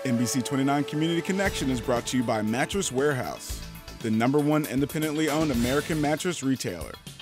NBC 29 Community Connection is brought to you by Mattress Warehouse, the #1 independently owned American mattress retailer.